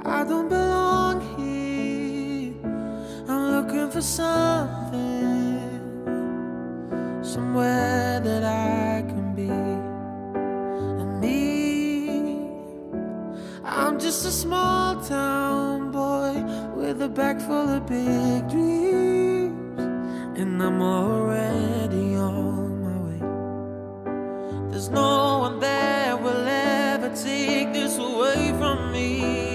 I don't belong here. I'm looking for something, somewhere that I can be. And me, I'm just a small town boy with a bag full of big dreams, and I'm already on my way. There's no one that will ever take this away from me.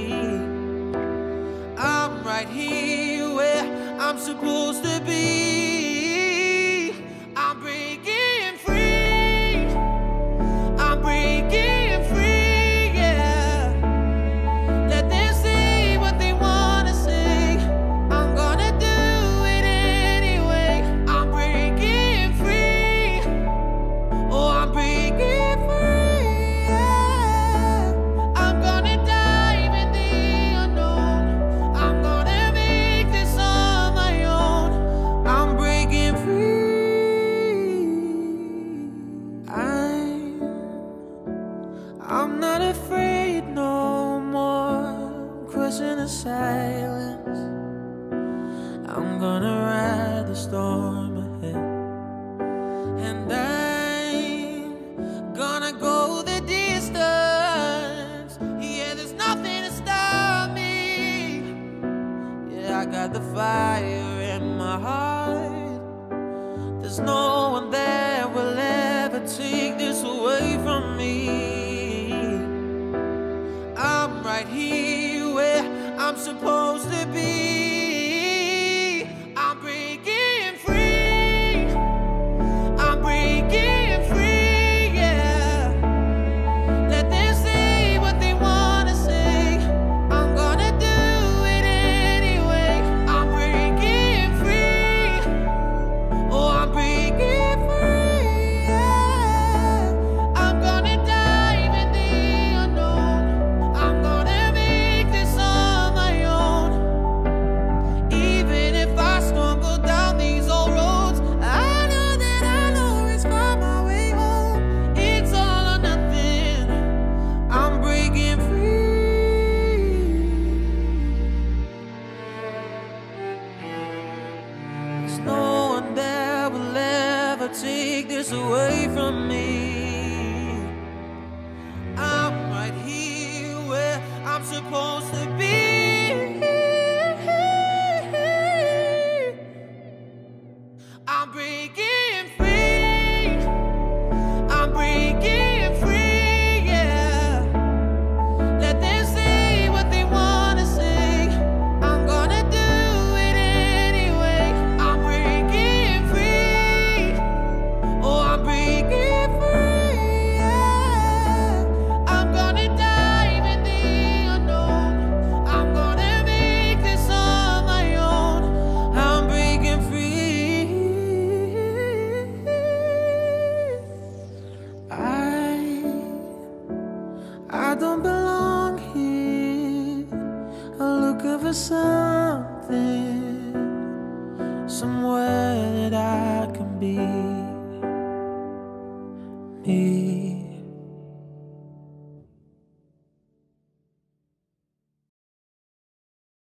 I'm right here where I'm supposed to be. I'm breaking free. I'm breaking free, yeah. Let them say what they wanna say. I'm gonna do it anyway. I'm breaking free. Oh, I'm breaking free, yeah. I'm gonna dive in the unknown. I'm gonna make this on my own. I'm breaking free. I'm not afraid no more. Questioning the silence. I'm gonna ride the storm ahead, and I'm gonna go the distance. Yeah, there's nothing to stop me. Yeah, I got the fire in my heart. There's no one that will ever take this away from me. I'm right here where I'm supposed to be. I'm breaking free. I'm breaking free, yeah. Let them say what they wanna say. I'm gonna do it anyway. I'm breaking free. Oh, I'm breaking free, yeah. I'm gonna dive in the unknown. I'm gonna make this on my own. Even if I stumble down these old roads, I know that I'll always find my way home. It's all or nothing. I'm breaking free. There's no one that will ever take this away from me. I'm right here where I'm supposed to be. I'm breaking free. I'm breaking free, yeah. Let them say what they wanna say. I'm gonna do it anyway. I'm breaking free. Oh, I'm breaking free, yeah. I'm gonna dive in the unknown. I'm gonna make this on my own. I'm breaking free. I don't belong here. I'm looking for something, somewhere that I can be.